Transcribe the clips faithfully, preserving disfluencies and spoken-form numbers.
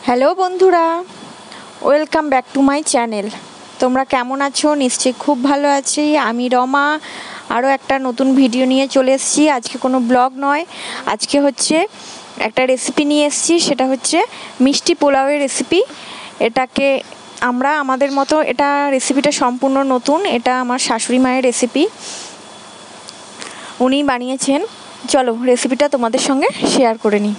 Hello বন্ধুরা, welcome back to my channel. তোমরা কেমন আছো? নিশ্চয়ই খুব ভালো আছি। আমি রমা আরও একটা নতুন ভিডিও নিয়ে চলে এসেছি। আজকে কোনো ব্লগ নয়, আজকে হচ্ছে একটা রেসিপি নিয়ে এসেছি। সেটা হচ্ছে মিষ্টি পোলাওয়ের রেসিপি। এটাকে আমরা আমাদের মতো, এটা রেসিপিটা সম্পূর্ণ নতুন। এটা আমার শাশুড়ি মায়ের রেসিপি, উনি বানিয়েছেন। চলো রেসিপিটা তোমাদের সঙ্গে শেয়ার করে নিই।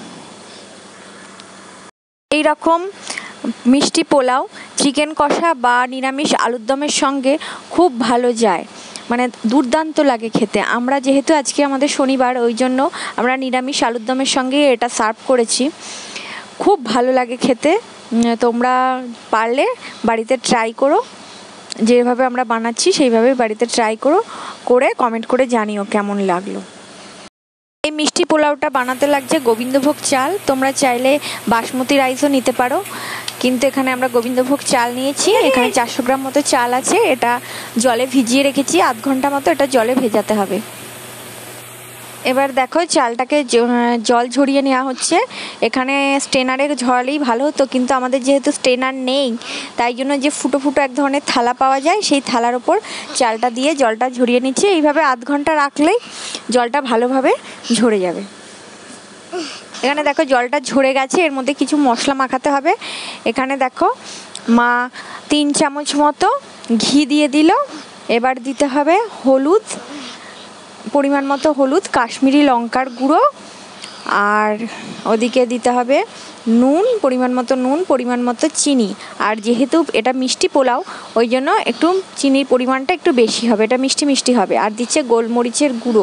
এই রকম মিষ্টি পোলাও চিকেন কষা বা নিরামিষ আলুর দমের সঙ্গে খুব ভালো যায়, মানে দুর্দান্ত লাগে খেতে। আমরা যেহেতু আজকে আমাদের শনিবার, ওই জন্য আমরা নিরামিষ আলুর দমের সঙ্গে এটা সার্ভ করেছি। খুব ভালো লাগে খেতে। তোমরা পারলে বাড়িতে ট্রাই করো, যেভাবে আমরা বানাচ্ছি সেইভাবে বাড়িতে ট্রাই করো, করে কমেন্ট করে জানিও কেমন লাগলো। এই মিষ্টি পোলাওটা বানাতে লাগছে গোবিন্দভোগ চাল। তোমরা চাইলে বাসমতি রাইসও নিতে পারো, কিন্তু এখানে আমরা গোবিন্দভোগ চাল নিয়েছি। এখানে চারশো গ্রাম মতো চাল আছে। এটা জলে ভিজিয়ে রেখেছি আধ ঘন্টা মতো, এটা জলে ভেজাতে হবে। এবার দেখো চালটাকে জল ঝরিয়ে নেওয়া হচ্ছে। এখানে স্ট্রেনারে ঝরালেই ভালো হতো, কিন্তু আমাদের যেহেতু স্ট্রেনার নেই, তাই জন্য যে ফুটো ফুটো এক ধরনের থালা পাওয়া যায়, সেই থালার ওপর চালটা দিয়ে জলটা ঝরিয়ে নিচ্ছে। এইভাবে আধ ঘন্টা রাখলেই জলটা ভালোভাবে ঝরে যাবে। এখানে দেখো জলটা ঝরে গেছে, এর মধ্যে কিছু মশলা মাখাতে হবে। এখানে দেখো মা তিন চামচ মতো ঘি দিয়ে দিল। এবার দিতে হবে হলুদ, পরিমাণ মতো হলুদ, কাশ্মীরি লঙ্কার গুঁড়ো, আর ওদিকে দিতে হবে নুন, পরিমাণ মতো নুন, পরিমাণ মতো চিনি। আর যেহেতু এটা মিষ্টি পোলাও, ওই জন্য একটু চিনির পরিমাণটা একটু বেশি হবে, এটা মিষ্টি মিষ্টি হবে। আর দিচ্ছে গোলমরিচের গুঁড়ো,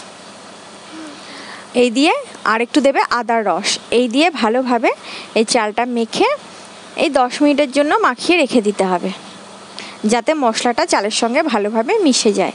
এই দিয়ে আর একটু দেবে আদার রস। এই দিয়ে ভালোভাবে এই চালটা মেখে এই দশ মিনিটের জন্য মাখিয়ে রেখে দিতে হবে, যাতে মশলাটা চালের সঙ্গে ভালোভাবে মিশে যায়।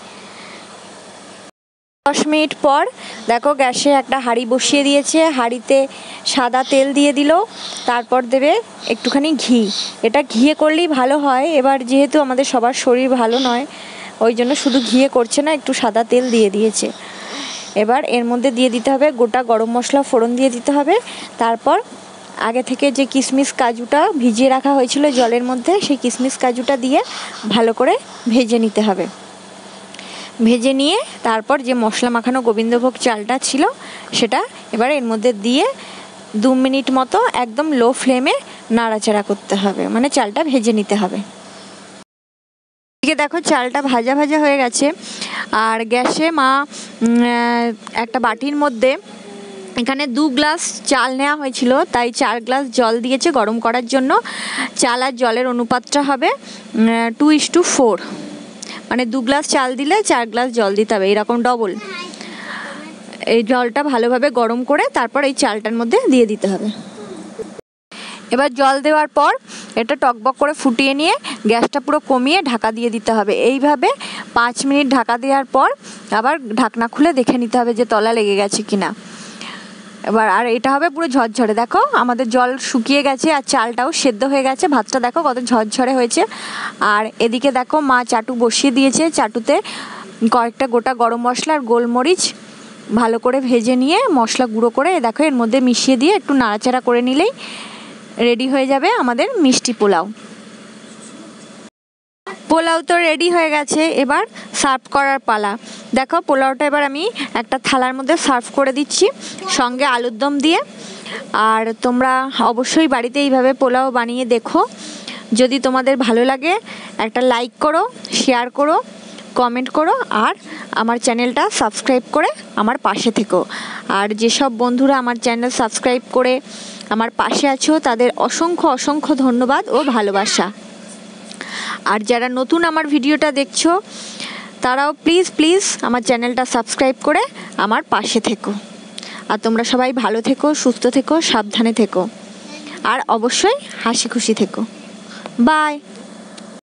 দশ মিনিট পর দেখো গ্যাসে একটা হাঁড়ি বসিয়ে দিয়েছে। হাঁড়িতে সাদা তেল দিয়ে দিল, তারপর দেবে একটুখানি ঘি। এটা ঘিয়ে করলেই ভালো হয়। এবার যেহেতু আমাদের সবার শরীর ভালো নয়, ওই জন্য শুধু ঘিয়ে করছে না, একটু সাদা তেল দিয়ে দিয়েছে। এবার এর মধ্যে দিয়ে দিতে হবে গোটা গরম মশলা, ফোড়ন দিয়ে দিতে হবে। তারপর আগে থেকে যে কিশমিশ কাজুটা ভিজিয়ে রাখা হয়েছিল জলের মধ্যে, সেই কিশমিশ কাজুটা দিয়ে ভালো করে ভেজে নিতে হবে। ভেজে নিয়ে তারপর যে মশলা মাখানো গোবিন্দভোগ চালটা ছিল, সেটা এবার এর মধ্যে দিয়ে দু মিনিট মতো একদম লো ফ্লেমে নাড়াচাড়া করতে হবে, মানে চালটা ভেজে নিতে হবে। এদিকে দেখো চালটা ভাজা ভাজা হয়ে গেছে। আর গ্যাসে মা একটা বাটির মধ্যে, এখানে দু গ্লাস চাল নেওয়া হয়েছিল, তাই চার গ্লাস জল দিয়েছে গরম করার জন্য। চাল আর জলের অনুপাতটা হবে টু ইস টু ফোর, মানে দু গ্লাস চাল দিলে চার গ্লাস জল দিতে হবে, এরকম ডবল। এই জলটা ভালোভাবে গরম করে তারপর এই চালটার মধ্যে দিয়ে দিতে হবে। এবার জল দেওয়ার পর এটা টকবক করে ফুটিয়ে নিয়ে গ্যাসটা পুরো কমিয়ে ঢাকা দিয়ে দিতে হবে। এইভাবে পাঁচ মিনিট ঢাকা দেওয়ার পর আবার ঢাকনা খুলে দেখে নিতে হবে যে তলা লেগে গেছে কিনা। এবার আর এটা হবে পুরো ঝরঝরে। দেখো আমাদের জল শুকিয়ে গেছে আর চালটাও সেদ্ধ হয়ে গেছে। ভাতটা দেখো কত ঝরঝরে হয়েছে। আর এদিকে দেখো মা চাটু বসিয়ে দিয়েছে। চাটুতে কয়েকটা গোটা গরম মশলা আর গোলমরিচ ভালো করে ভেজে নিয়ে মশলা গুঁড়ো করে দেখো এর মধ্যে মিশিয়ে দিয়ে একটু নাড়াচাড়া করে নিলেই রেডি হয়ে যাবে আমাদের মিষ্টি পোলাও। পোলাও তো রেডি হয়ে গেছে, এবার সার্ভ করার পালা। দেখো পোলাওটা এবার আমি একটা থালার মধ্যে সার্ভ করে দিচ্ছি সঙ্গে আলুর দম দিয়ে। আর তোমরা অবশ্যই বাড়িতে এইভাবে পোলাও বানিয়ে দেখো। যদি তোমাদের ভালো লাগে একটা লাইক করো, শেয়ার করো, কমেন্ট করো, আর আমার চ্যানেলটা সাবস্ক্রাইব করে আমার পাশে থেকো। আর যেসব বন্ধুরা আমার চ্যানেল সাবস্ক্রাইব করে আমার পাশে আছো, তাদের অসংখ্য অসংখ্য ধন্যবাদ ও ভালোবাসা। আর যারা নতুন আমার ভিডিওটা দেখছো, তারাও প্লিজ প্লিজ আমার চ্যানেলটা সাবস্ক্রাইব করে আমার পাশে থেকো। আর তোমরা সবাই ভালো থেকো, সুস্থ থেকো, সাবধানে থেকো, আর অবশ্যই হাসি খুশি থেকো। বাই।